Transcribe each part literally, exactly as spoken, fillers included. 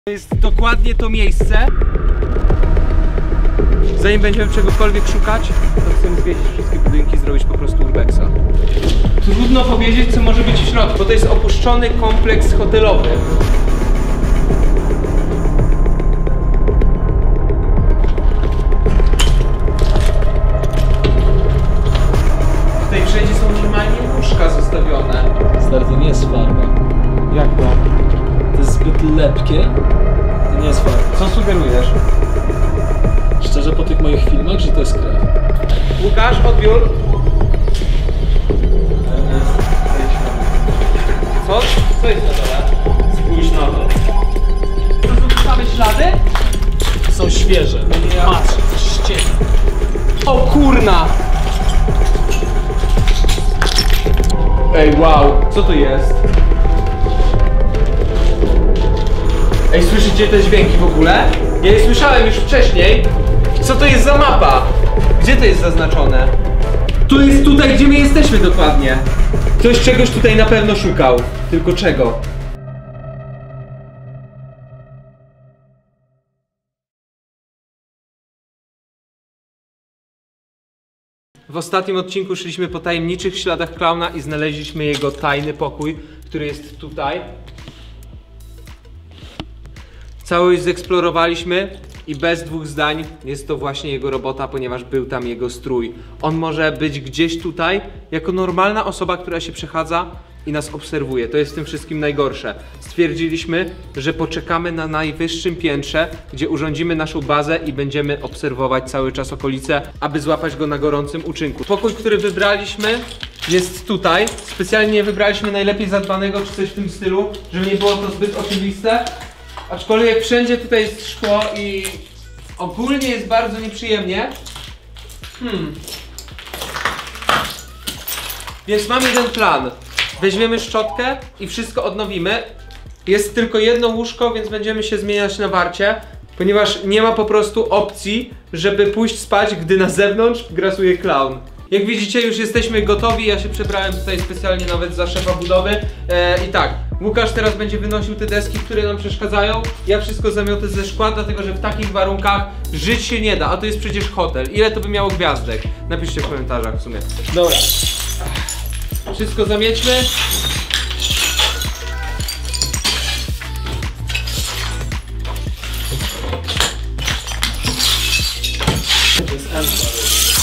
To jest dokładnie to miejsce. Zanim będziemy czegokolwiek szukać, to chcemy zwiedzić wszystkie budynki, zrobić po prostu urbexa. Trudno powiedzieć, co może być w środku, bo to jest opuszczony kompleks hotelowy. Tutaj wszędzie są normalnie łóżka zostawione. Stary, to nie jest farba. Jak to? To jest zbyt lepkie. To nie jest farba. Co sugerujesz? Szczerze, po tych moich filmach, że to jest krew. Łukasz, odbiór. Co? Co jest na dole? Spójrz na to. To są same ślady? Są świeże. Ja. Patrz, ściena. O kurna! Ej, wow, co to jest? Ej, słyszycie te dźwięki w ogóle? Ja je słyszałem już wcześniej. Co to jest za mapa? Gdzie to jest zaznaczone? To jest tutaj, gdzie my jesteśmy dokładnie. Ktoś czegoś tutaj na pewno szukał. Tylko czego? W ostatnim odcinku szliśmy po tajemniczych śladach klauna i znaleźliśmy jego tajny pokój, który jest tutaj. Całość zeksplorowaliśmy i bez dwóch zdań jest to właśnie jego robota, ponieważ był tam jego strój. On może być gdzieś tutaj jako normalna osoba, która się przechadza i nas obserwuje. To jest w tym wszystkim najgorsze. Stwierdziliśmy, że poczekamy na najwyższym piętrze, gdzie urządzimy naszą bazę i będziemy obserwować cały czas okolice, aby złapać go na gorącym uczynku. Pokój, który wybraliśmy, jest tutaj. Specjalnie nie wybraliśmy najlepiej zadbanego czy coś w tym stylu, żeby nie było to zbyt oczywiste. Aczkolwiek wszędzie tutaj jest szkło i ogólnie jest bardzo nieprzyjemnie. Hmm. Więc mam jeden plan. Weźmiemy szczotkę i wszystko odnowimy. Jest tylko jedno łóżko, więc będziemy się zmieniać na warcie, ponieważ nie ma po prostu opcji, żeby pójść spać, gdy na zewnątrz grasuje klaun. Jak widzicie, już jesteśmy gotowi. Ja się przebrałem tutaj specjalnie nawet za szefa budowy. Eee, I tak, Łukasz teraz będzie wynosił te deski, które nam przeszkadzają. Ja wszystko zamiotę ze szkła, dlatego że w takich warunkach żyć się nie da. A to jest przecież hotel. Ile to by miało gwiazdek? Napiszcie w komentarzach w sumie. Dobra. Wszystko zamiećmy. To jest elfa.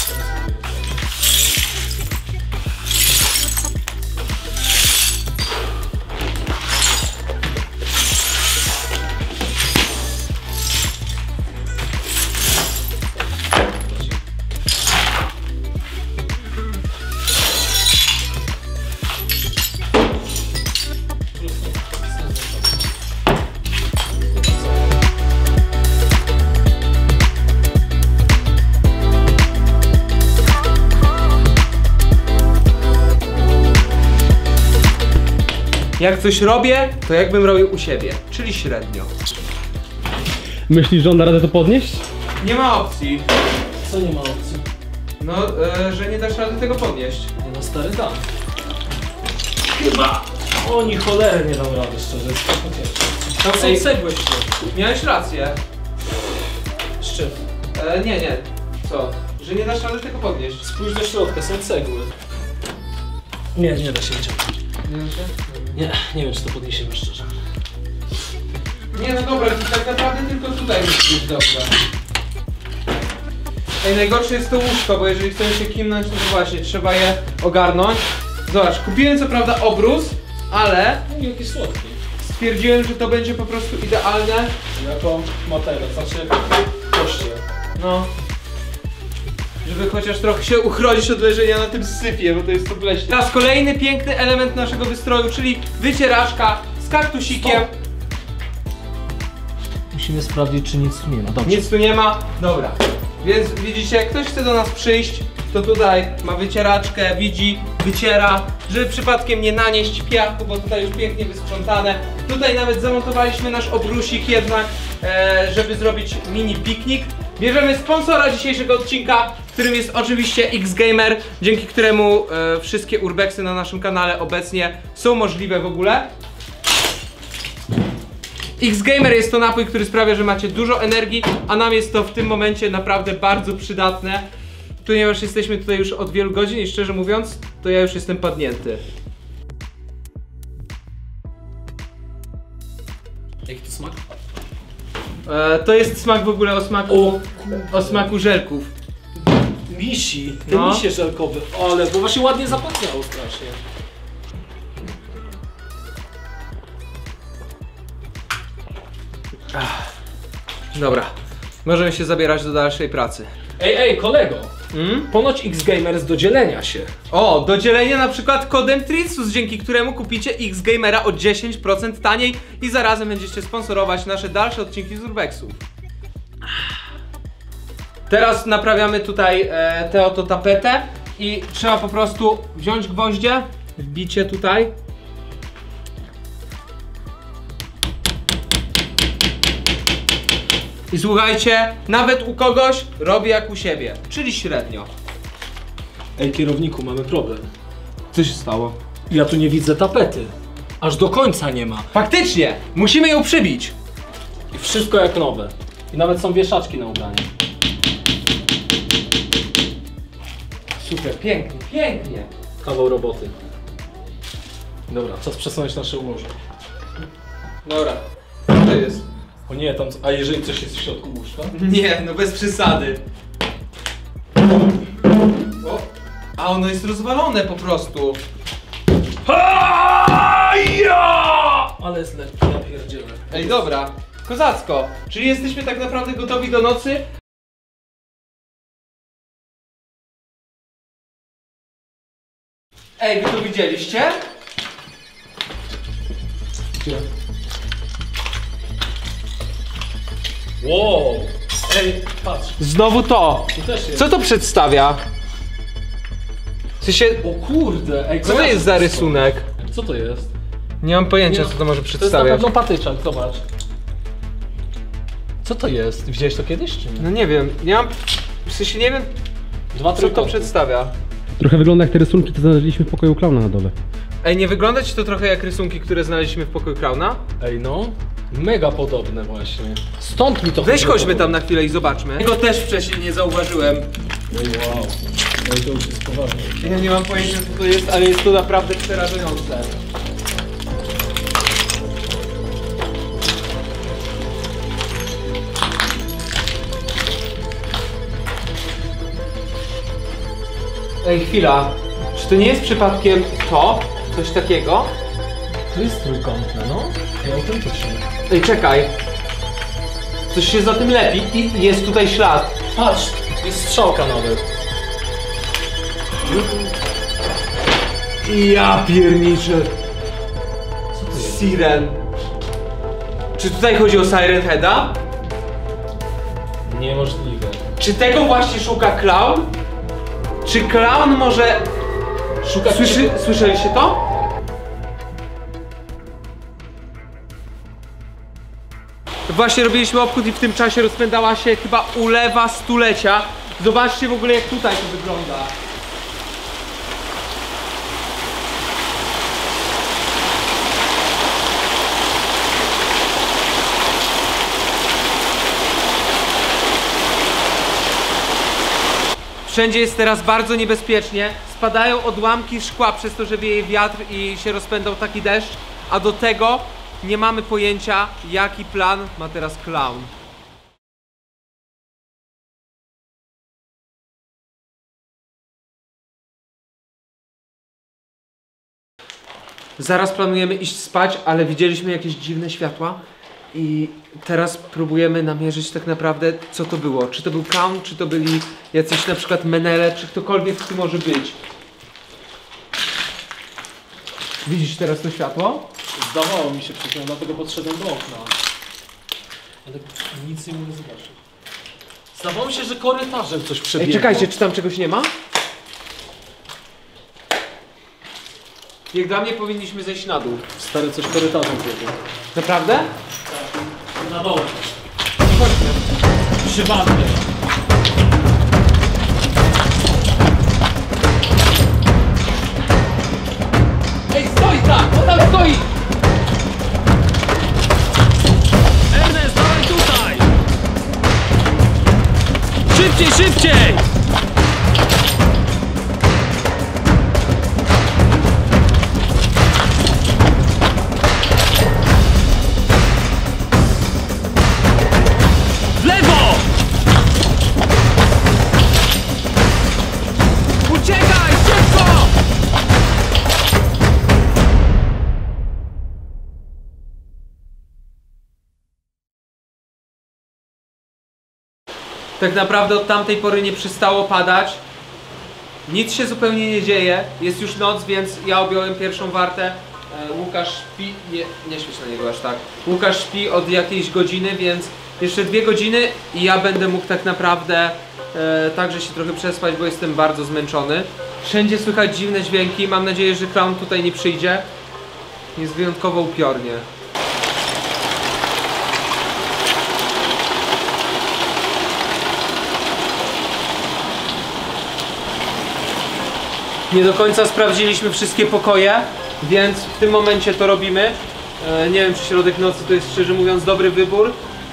Jak coś robię, to jakbym robił u siebie, czyli średnio. Myślisz, że on da radę to podnieść? Nie ma opcji. Co nie ma opcji? No, e, że nie dasz rady tego podnieść. Nie no, stary, da. Chyba oni cholerę nie dał rady, szczerze, jest trochę ciężko. Tam są Ej, cegły w środku. Miałeś rację. Szczyt. E, nie, nie. Co? Że nie dasz rady tego podnieść. Spójrz do środka, są cegły. Nie, nie da się wyciągnąć. Nie da się? Nie, nie wiem, czy to podniesiemy, szczerze. Nie, no dobra, to tak naprawdę tylko tutaj musi być dobrze. Ej, najgorsze jest to łóżko, bo jeżeli chcemy się kimnąć, to właśnie trzeba je ogarnąć. Zobacz, kupiłem co prawda obrus, ale No jaki słodki. stwierdziłem, że to będzie po prostu idealne. Jako materiał, znaczy jako kościel. No. Żeby chociaż trochę się uchronić od leżenia na tym sypie, bo to jest to pleśne. Teraz kolejny piękny element naszego wystroju, czyli wycieraczka z kaktusikiem. Stop. Musimy sprawdzić, czy nic tu nie ma. Dobrze. Nic tu nie ma. Dobra. Więc widzicie, jak ktoś chce do nas przyjść, to tutaj ma wycieraczkę, widzi, wyciera, żeby przypadkiem nie nanieść piachu, bo tutaj już pięknie wysprzątane. Tutaj nawet zamontowaliśmy nasz obrusik jednak, e, żeby zrobić mini piknik. Bierzemy sponsora dzisiejszego odcinka, którym jest oczywiście X-Gamer, dzięki któremu e, wszystkie urbexy na naszym kanale obecnie są możliwe w ogóle. X-Gamer jest to napój, który sprawia, że macie dużo energii, a nam jest to w tym momencie naprawdę bardzo przydatne. Ponieważ jesteśmy tutaj już od wielu godzin i szczerze mówiąc, to ja już jestem padnięty. Jaki to smak? E, to jest smak w ogóle o smaku, o, o smaku żelków. Misi, ten No. misie żelkowy, ale bo właśnie ładnie zapachniało strasznie. Dobra, możemy się zabierać do dalszej pracy. Ej, ej, kolego! Mm? Ponoć X-Gamer do dzielenia się. O, do dzielenia na przykład kodem Trinsus, dzięki któremu kupicie X-Gamera o dziesięć procent taniej i zarazem będziecie sponsorować nasze dalsze odcinki z Urbexu. Teraz naprawiamy tutaj e, tę oto tapetę i trzeba po prostu wziąć gwoździe, wbicie tutaj. I słuchajcie, nawet u kogoś robi jak u siebie, czyli średnio. Ej, kierowniku, mamy problem. Co się stało? Ja tu nie widzę tapety. Aż do końca nie ma. Faktycznie, musimy ją przybić. I wszystko jak nowe. I nawet są wieszaczki na ubranie. Super, pięknie, pięknie. Kawał roboty. Dobra, czas przesunąć nasze ułoże. Dobra, co to jest? O nie, tam... A jeżeli coś jest w środku łóżka? Nie, no bez przesady. O, a ono jest rozwalone po prostu. Ale jest lekki, ja pierdzielę. Ej, dobra, kozacko. Czyli jesteśmy tak naprawdę gotowi do nocy? Ej, wy to widzieliście? Gdzie? Wow! Ej, patrz, Znowu to. tu też jest. Co to przedstawia? W sensie, O kurde, ej, co to jest za rysunek? Co to jest? Nie mam pojęcia, Nie, co to może To jest na przedstawiać. pewno patyczak, zobacz. Co to jest? Widziałeś to kiedyś, czy nie? No nie wiem, nie mam... W sensie nie wiem, Dwa co to trójkąty. przedstawia. Trochę wygląda jak te rysunki, co znaleźliśmy w pokoju klauna na dole. Ej, nie wygląda ci to trochę jak rysunki, które znaleźliśmy w pokoju Klauna? Ej no, mega podobne właśnie. Stąd mi to Weź chodzi. chodźmy tam na chwilę i zobaczmy. Tego też wcześniej nie zauważyłem. Ej, wow. Ej, to już jest poważne. Ja nie mam pojęcia, co to jest, ale jest to naprawdę przerażające. Ej, chwila. Czy to nie jest przypadkiem to? Coś takiego? To jest trójkątne, no. Ej, autentycznie. Ej, czekaj. Coś się za tym lepi i jest tutaj ślad. Patrz, jest strzałka nawet. Ja pierniczę. Co to jest? Siren. Czy tutaj chodzi o Siren Heada? Niemożliwe. Czy tego właśnie szuka Clown? Czy Clown może... Szuka Słyszy, słyszeliście to? Właśnie robiliśmy obchód i w tym czasie rozpędzała się chyba ulewa stulecia. Zobaczcie w ogóle jak tutaj to wygląda. Wszędzie jest teraz bardzo niebezpiecznie. Spadają odłamki szkła przez to, że wieje wiatr i się rozpędzał taki deszcz. A do tego nie mamy pojęcia, jaki plan ma teraz Clown. Zaraz planujemy iść spać, ale widzieliśmy jakieś dziwne światła. I teraz próbujemy namierzyć tak naprawdę, co to było. Czy to był Clown, czy to byli jacyś na przykład menele, czy ktokolwiek tu może być. Widzisz teraz to światło? Zdawało mi się przed chwilą, dlatego podszedłem do okna. Ale nic nie mogę zobaczyć. Zdawało mi się, że korytarzem coś przebiegło. Ej, czekajcie, czy tam czegoś nie ma? Jak dla mnie powinniśmy zejść na dół. Stary, coś korytarzem biegło. Naprawdę? Na dole. Chodźmy. Przy wannie. Ej, stoi tam! On tam stoi! Szybciej, szybciej! W lewo! Uciekaj, szybko! Tak naprawdę od tamtej pory nie przestało padać. Nic się zupełnie nie dzieje. Jest już noc, więc ja objąłem pierwszą wartę. E, Łukasz śpi... Nie, nie świeć na niego aż tak. Łukasz śpi od jakiejś godziny, więc jeszcze dwie godziny i ja będę mógł tak naprawdę e, także się trochę przespać, bo jestem bardzo zmęczony. Wszędzie słychać dziwne dźwięki. Mam nadzieję, że clown tutaj nie przyjdzie. Jest wyjątkowo upiornie. Nie do końca sprawdziliśmy wszystkie pokoje, więc w tym momencie to robimy. E, nie wiem, czy środek nocy to jest, szczerze mówiąc, dobry wybór.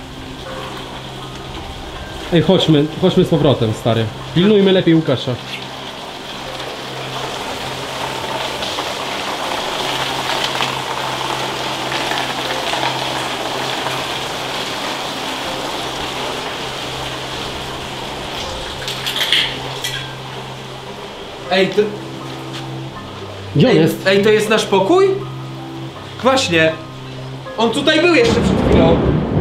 Ej, chodźmy, chodźmy z powrotem, stary. Pilnujmy lepiej Łukasza. Ej, to... Gdzie on Ej, jest? ej, to jest nasz pokój? Właśnie. On tutaj był jeszcze przed chwilą.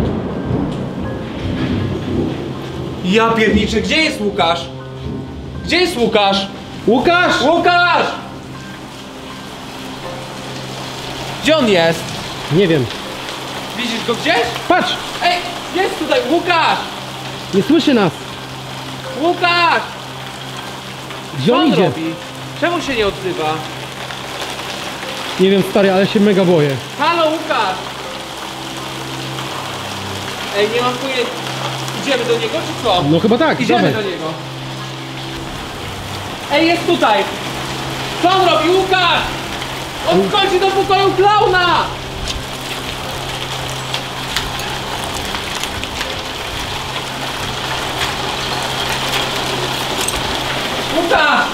Ja pierniczę, gdzie jest Łukasz? Gdzie jest Łukasz? Łukasz! Łukasz! Gdzie on jest? Nie wiem. Widzisz go gdzieś? Patrz! Ej, jest tutaj Łukasz! Nie słyszy nas! Łukasz! Gdzie Co on on idzie? robi? Czemu się nie odzywa? Nie wiem, stary, ale się mega boję. Halo, Łukasz! Ej, nie mam pojęcia. Idziemy do niego, czy co? No chyba tak, Idziemy dawaj. do niego. Ej, jest tutaj! Co on robi, Łukasz? On wchodzi do pokoju klauna! Łukasz!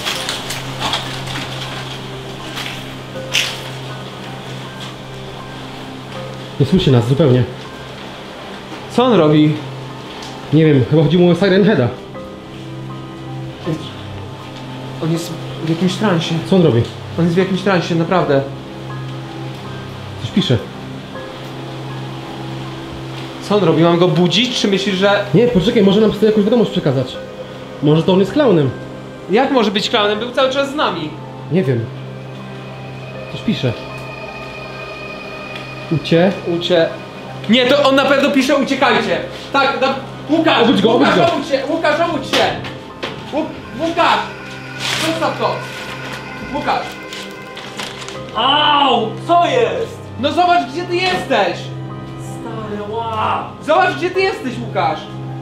Nie słyszy nas zupełnie. Co on robi? Nie wiem, chyba chodzi mu o Siren Heada. On jest w jakimś transie. Co on robi? On jest w jakimś transie, naprawdę. Coś pisze. Co on robi? Mam go budzić, czy myślisz, że... Nie, poczekaj, może nam chce jakąś wiadomość przekazać. Może to on jest klaunem. Jak może być klaunem? Był cały czas z nami. Nie wiem. Coś pisze. Ucie. Ucie... Nie, to on na pewno pisze uciekajcie. Tak, na... Łukasz! Obudź go, obudź Łukasz, go. obudź się! Łukasz, obudź się! Łuk... Łukasz! Zostaw to! Łukasz! Au! Co jest? No zobacz, gdzie ty jesteś! Stary, wow! Zobacz, gdzie ty jesteś, Łukasz!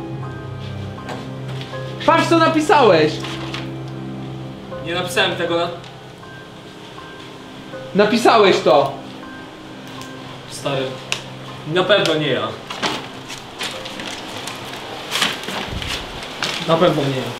Patrz, co napisałeś! Nie napisałem tego na... Napisałeś to! Stary. Na pewno nie ja. Na pewno nie ja.